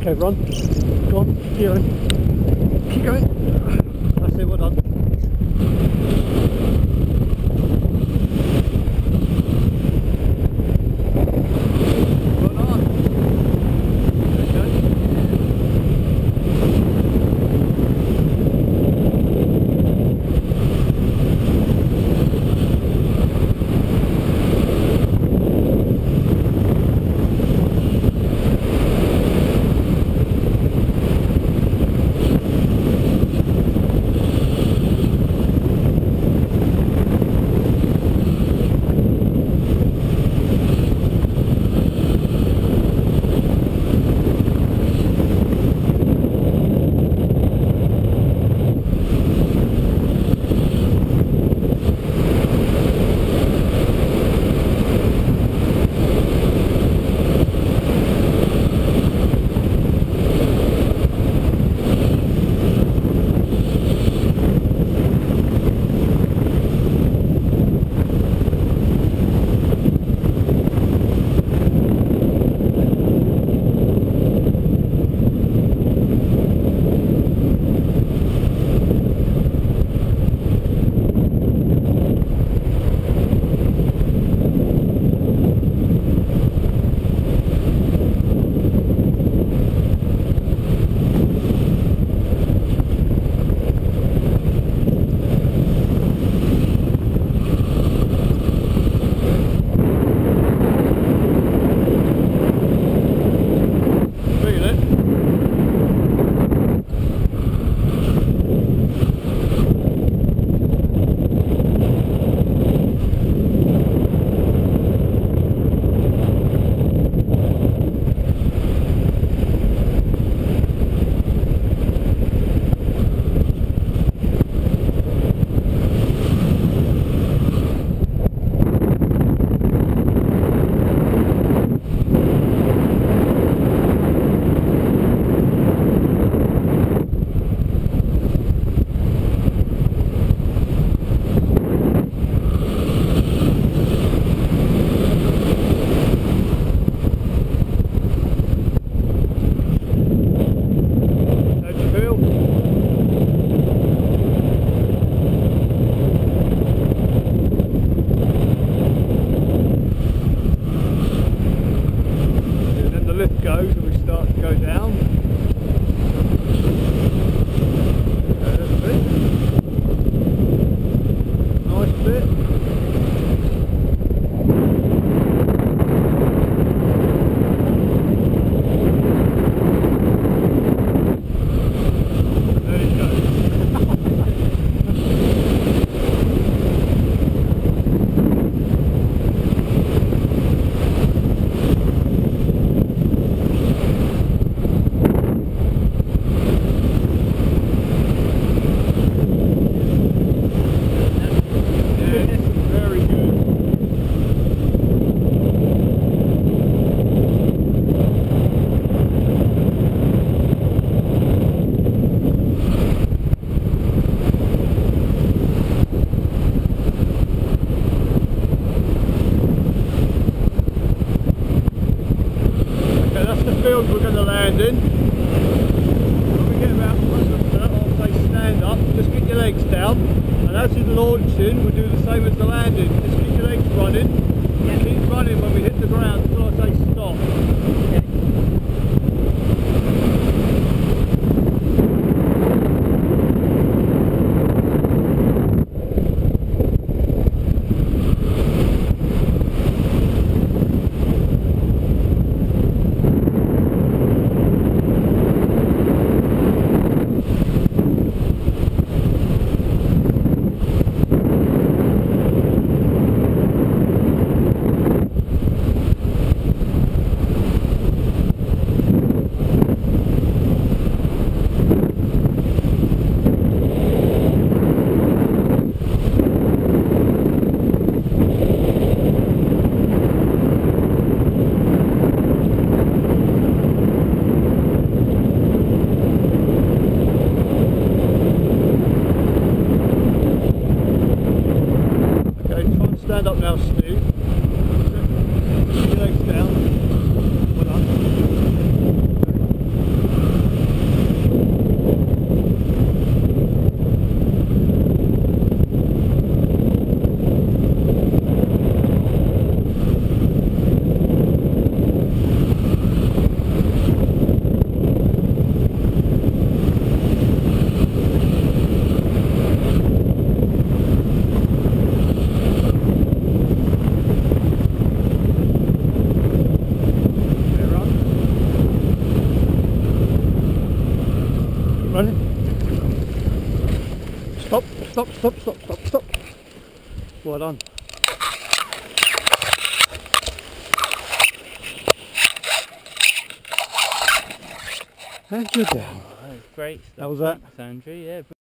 Okay, run. Go on, keep going. Keep going. That's it, well done. Well done. Okay. Lift goes and we start to go down. There's a bit. Nice bit. There you go. Field we're going to land in. When we get about I'll say stand up, just get your legs down, and as you're launching we'll do the same as the landing. Just keep your legs running, and keep running when we hit the ground until I say stop. Stand up now, Steve. Keep your legs down. Well done. Stop, stop, stop, stop, stop, stop. Well done. And you're down. Oh, great stuff. How was that? Thanks, Andrew. Yeah.